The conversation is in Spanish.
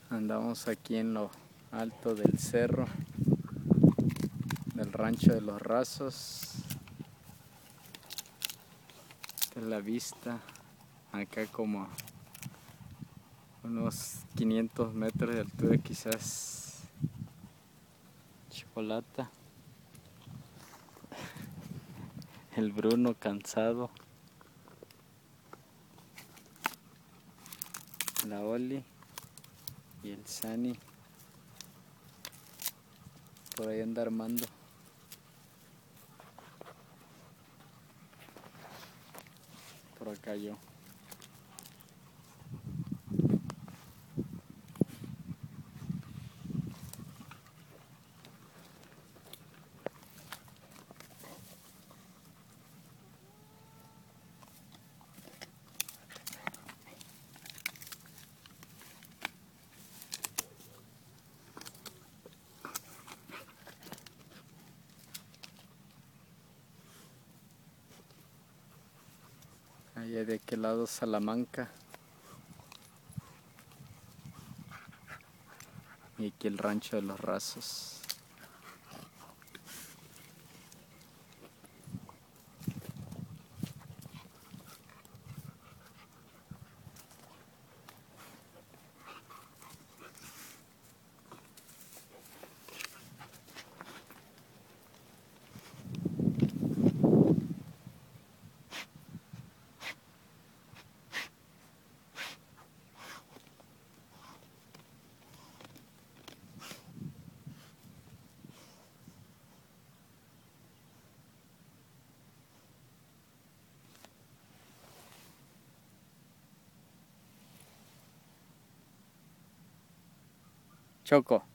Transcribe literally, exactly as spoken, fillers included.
Andamos aquí en lo alto del cerro del Rancho de los Rasos. Esta es la vista. Acá como a unos quinientos metros de altura, quizás. Chocolata. El Bruno cansado. La Oli y el Sani. Por ahí anda armando. Por acá yo. Allá de aquel lado Salamanca. Y aquí el Rancho de los Rasos. Choco.